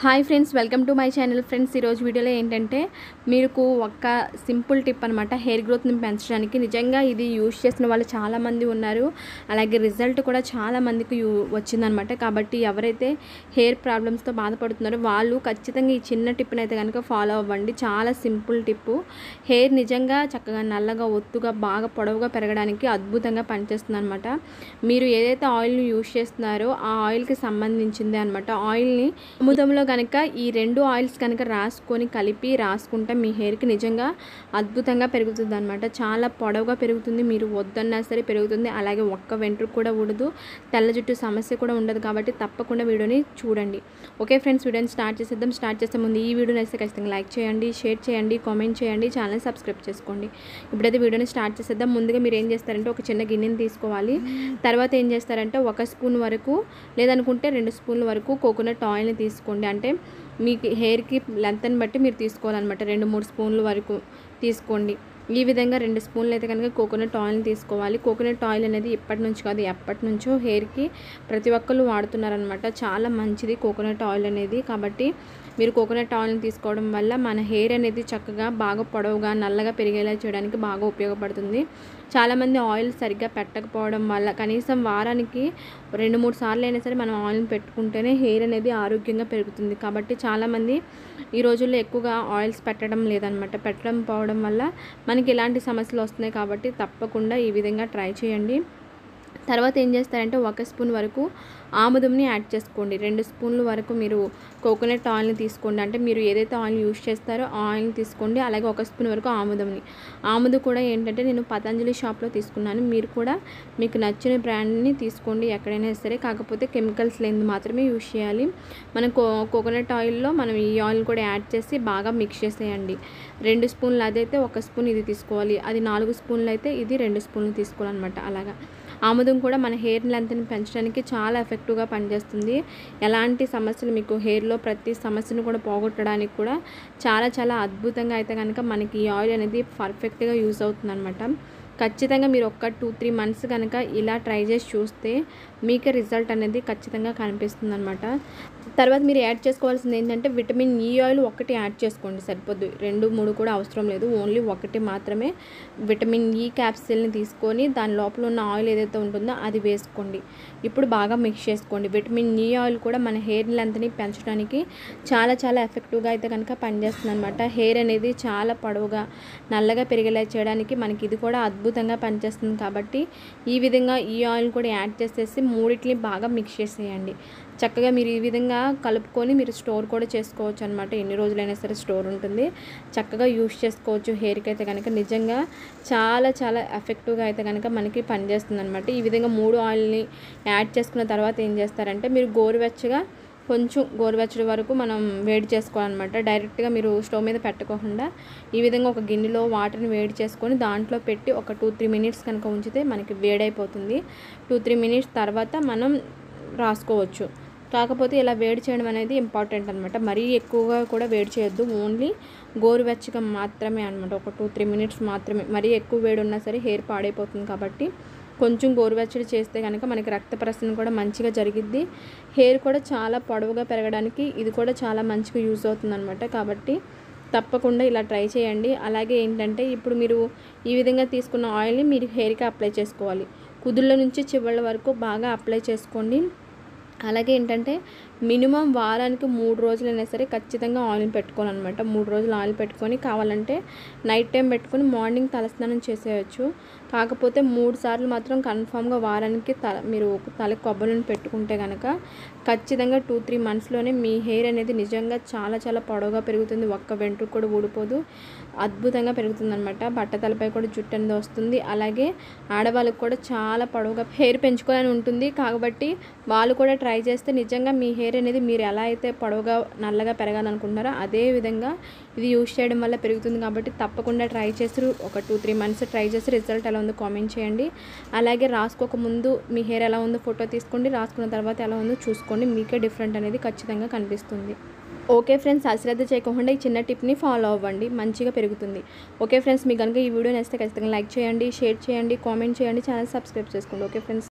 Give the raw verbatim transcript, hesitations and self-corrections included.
Hi friends, welcome to my channel. Friends, ఈరోజు వీడియోలో ఏంటంటే మీకు ఒక సింపుల్ టిప్ అనమాట హెయిర్ గ్రోత్ని పెంచడానికి. నిజంగా ఇది యూజ్ చేసిన వాళ్ళు చాలామంది ఉన్నారు, అలాగే రిజల్ట్ కూడా చాలామందికి యూ వచ్చిందనమాట. కాబట్టి ఎవరైతే హెయిర్ ప్రాబ్లమ్స్తో బాధపడుతున్నారో వాళ్ళు ఖచ్చితంగా ఈ చిన్న టిప్ని అయితే కనుక ఫాలో అవ్వండి. చాలా సింపుల్ టిప్పు. హెయిర్ నిజంగా చక్కగా నల్లగా ఒత్తుగా బాగా పొడవుగా పెరగడానికి అద్భుతంగా పనిచేస్తుంది అనమాట. మీరు ఏదైతే ఆయిల్ని యూజ్ చేస్తున్నారో ఆ ఆయిల్కి సంబంధించిందే అనమాట. ఆయిల్ని అమృతంలో కనుక ఈ రెండు ఆయిల్స్ కనుక రాసుకొని కలిపి రాసుకుంటే మీ హెయిర్కి నిజంగా అద్భుతంగా పెరుగుతుంది అనమాట. చాలా పొడవుగా పెరుగుతుంది, మీరు వద్దన్నా సరే పెరుగుతుంది. అలాగే ఒక్క వెంట్రుకు కూడా ఊడదు, తెల్ల జుట్టు సమస్య కూడా ఉండదు. కాబట్టి తప్పకుండా వీడియోని చూడండి. ఓకే ఫ్రెండ్స్, వీడియోని స్టార్ట్ చేసేద్దాం. స్టార్ట్ చేసే ముందు ఈ వీడియోని అయితే ఖచ్చితంగా లైక్ చేయండి, షేర్ చేయండి, కామెంట్ చేయండి, ఛానల్ సబ్స్క్రైబ్ చేసుకోండి. ఇప్పుడైతే వీడియోని స్టార్ట్ చేసేద్దాం. ముందుగా మీరు ఏం చేస్తారంటే ఒక చిన్న గిన్నెని తీసుకోవాలి. తర్వాత ఏం చేస్తారంటే ఒక స్పూన్ వరకు లేదనుకుంటే రెండు స్పూన్ల వరకు కోకోనట్ ఆయిల్ని తీసుకోండి. అంటే మీకు హెయిర్కి లెంత్ని బట్టి మీరు తీసుకోవాలన్నమాట. రెండు మూడు స్పూన్ల వరకు తీసుకోండి. ఈ విధంగా రెండు స్పూన్లు అయితే కనుక కోకోనట్ ఆయిల్ని తీసుకోవాలి. కోకోనట్ ఆయిల్ అనేది ఇప్పటి నుంచి కాదు, ఎప్పటి నుంచో హెయిర్కి ప్రతి ఒక్కళ్ళు వాడుతున్నారనమాట. చాలా మంచిది కోకోనట్ ఆయిల్ అనేది. కాబట్టి మీరు కోకోనట్ ఆయిల్ని తీసుకోవడం వల్ల మన హెయిర్ అనేది చక్కగా బాగా పొడవుగా నల్లగా పెరిగేలా చేయడానికి బాగా ఉపయోగపడుతుంది. చాలామంది ఆయిల్ సరిగ్గా పెట్టకపోవడం వల్ల కనీసం వారానికి రెండు మూడు సార్లు అయినా సరే మనం ఆయిల్ని పెట్టుకుంటేనే హెయిర్ అనేది ఆరోగ్యంగా పెరుగుతుంది. కాబట్టి చాలామంది ఈ రోజుల్లో ఎక్కువగా ఆయిల్స్ పెట్టడం లేదనమాట. పెట్టడం పోవడం వల్ల మనకి ఇలాంటి సమస్యలు వస్తున్నాయి. కాబట్టి తప్పకుండా ఈ విధంగా ట్రై చేయండి. తర్వాత ఏం చేస్తారంటే ఒక స్పూన్ వరకు ఆముదంని యాడ్ చేసుకోండి. రెండు స్పూన్ల వరకు మీరు కోకోనట్ ఆయిల్ని తీసుకోండి. అంటే మీరు ఏదైతే ఆయిల్ యూజ్ చేస్తారో ఆ ఆయిల్ని తీసుకోండి. అలాగే ఒక స్పూన్ వరకు ఆముదంని. ఆముదు కూడా ఏంటంటే నేను పతంజలి షాప్లో తీసుకున్నాను. మీరు కూడా మీకు నచ్చిన బ్రాండ్ని తీసుకోండి ఎక్కడైనా సరే. కాకపోతే కెమికల్స్ లేనిది మాత్రమే యూజ్ చేయాలి. మనం కో కోకోనట్ ఆయిల్లో మనం ఈ ఆయిల్ కూడా యాడ్ చేసి బాగా మిక్స్ చేసేయండి. రెండు స్పూన్లు అదైతే ఒక స్పూన్ ఇది తీసుకోవాలి. అది నాలుగు స్పూన్లు అయితే ఇది రెండు స్పూన్లు తీసుకోవాలన్నమాట. అలాగా ఆముదం కూడా మన హెయిర్ లెంత్ని పెంచడానికి చాలా ఎఫెక్టివ్గా పనిచేస్తుంది. ఎలాంటి సమస్యలు మీకు హెయిర్లో ప్రతి సమస్యను కూడా పోగొట్టడానికి కూడా చాలా చాలా అద్భుతంగా అయితే కనుక మనకి ఈ ఆయిల్ అనేది పర్ఫెక్ట్గా యూజ్ అవుతుంది అనమాట. ఖచ్చితంగా మీరు ఒక టూ త్రీ మంత్స్ కనుక ఇలా ట్రై చేసి చూస్తే మీకే రిజల్ట్ అనేది ఖచ్చితంగా కనిపిస్తుంది అనమాట. తర్వాత మీరు యాడ్ చేసుకోవాల్సింది ఏంటంటే విటమిన్ ఈ ఆయిల్ ఒకటి యాడ్ చేసుకోండి, సరిపోద్దు. రెండు మూడు కూడా అవసరం లేదు, ఓన్లీ ఒకటి మాత్రమే. విటమిన్ ఈ క్యాప్సిల్ని తీసుకొని దాని లోపల ఉన్న ఆయిల్ ఏదైతే ఉంటుందో అది వేసుకోండి. ఇప్పుడు బాగా మిక్స్ చేసుకోండి. విటమిన్ ఈ ఆయిల్ కూడా మన హెయిర్ లెంత్ని పెంచడానికి చాలా చాలా ఎఫెక్టివ్గా అయితే కనుక పనిచేస్తుంది అనమాట. హెయిర్ అనేది చాలా పొడవుగా నల్లగా పెరిగేలా చేయడానికి మనకి ఇది కూడా అద్భుతంగా పనిచేస్తుంది. కాబట్టి ఈ విధంగా ఈ ఆయిల్ కూడా యాడ్ చేసేసి మూడింటిని బాగా మిక్స్ చేసేయండి. చక్కగా మీరు ఈ విధంగా కలుపుకొని మీరు స్టోర్ కూడా చేసుకోవచ్చు అనమాట. ఎన్ని రోజులైనా సరే స్టోర్ ఉంటుంది, చక్కగా యూస్ చేసుకోవచ్చు. హెయిర్కి అయితే కనుక నిజంగా చాలా చాలా ఎఫెక్టివ్గా అయితే కనుక మనకి పనిచేస్తుంది అనమాట. ఈ విధంగా మూడు ఆయిల్ని యాడ్ చేసుకున్న తర్వాత ఏం చేస్తారంటే మీరు గోరువెచ్చగా కొంచెం గోరువెచ్చడి వరకు మనం వేడి చేసుకోవాలన్నమాట. డైరెక్ట్గా మీరు స్టవ్ మీద పెట్టకుండా ఈ విధంగా ఒక గిన్నెలో వాటర్ని వేడి చేసుకొని దాంట్లో పెట్టి ఒక టూ త్రీ మినిట్స్ కనుక ఉంచితే మనకి వేడైపోతుంది. టూ త్రీ మినిట్స్ తర్వాత మనం రాసుకోవచ్చు. కాకపోతే ఇలా వేడి చేయడం అనేది ఇంపార్టెంట్ అనమాట. మరీ ఎక్కువగా కూడా వేడి చేయొద్దు, ఓన్లీ గోరువెచ్చగా మాత్రమే అనమాట. ఒక టూ త్రీ మినిట్స్ మాత్రమే. మరీ ఎక్కువ వేడి ఉన్నా సరే హెయిర్ పాడైపోతుంది. కాబట్టి కొంచెం గోరువెచ్చడి చేస్తే కనుక మనకి రక్త ప్రసరణ కూడా మంచిగా జరిగిద్ది. హెయిర్ కూడా చాలా పొడవుగా పెరగడానికి ఇది కూడా చాలా మంచిగా యూజ్ అవుతుంది అనమాట. కాబట్టి తప్పకుండా ఇలా ట్రై చేయండి. అలాగే ఏంటంటే ఇప్పుడు మీరు ఈ విధంగా తీసుకున్న ఆయిల్ని మీరు హెయిర్కి అప్లై చేసుకోవాలి. కుదుళ్ళ నుంచి చివళ్ళ వరకు బాగా అప్లై చేసుకోండి. అలాగే ఏంటంటే మినిమం వారానికి మూడు రోజులైనా సరే ఖచ్చితంగా ఆయిల్ పెట్టుకోవాలన్నమాట. మూడు రోజులు ఆయిల్ పెట్టుకొని కావాలంటే నైట్ టైం పెట్టుకొని మార్నింగ్ తలస్నానం చేసేయచ్చు. కాకపోతే మూడు సార్లు మాత్రం కన్ఫామ్గా వారానికి తల మీరు తల కొబ్బరిని పెట్టుకుంటే కనుక ఖచ్చితంగా టూ త్రీ మంత్స్లోనే మీ హెయిర్ అనేది నిజంగా చాలా చాలా పొడవుగా పెరుగుతుంది. ఒక్క వెంట్రుకు కూడా ఊడిపోదు, అద్భుతంగా పెరుగుతుంది అనమాట. బట్టతలపై కూడా జుట్టు అనేది వస్తుంది. అలాగే ఆడవాళ్ళకి కూడా చాలా పొడవుగా హెయిర్ పెంచుకోవాలని ఉంటుంది. కాబట్టి వాళ్ళు కూడా ట్రై చేస్తే నిజంగా మీ హెయిర్ అనేది మీరు ఎలా అయితే పొడవుగా నల్లగా పెరగాలనుకుంటున్నారో అదే విధంగా ఇది యూజ్ చేయడం వల్ల పెరుగుతుంది. కాబట్టి తప్పకుండా ట్రై చేసి ఒక టూ త్రీ మంత్స్ ట్రై చేసి రిజల్ట్ ఎలా ఉందో కామెంట్ చేయండి. అలాగే రాసుకోక ముందు మీ హెయిర్ ఎలా ఉందో ఫోటో తీసుకోండి, రాసుకున్న తర్వాత ఎలా ఉందో చూసుకోండి. మీకే డిఫరెంట్ అనేది ఖచ్చితంగా కనిపిస్తుంది. ఓకే ఫ్రెండ్స్, అశ్రద్ధ చేయకుండా ఈ చిన్న టిప్ని ఫాలో అవ్వండి, మంచిగా పెరుగుతుంది. ఓకే ఫ్రెండ్స్, మీకు కనుక ఈ వీడియో నచ్చితే ఖచ్చితంగా లైక్ చేయండి, షేర్ చేయండి, కామెంట్ చేయండి, ఛానల్ సబ్స్క్రైబ్ చేసుకోండి. Okay friends.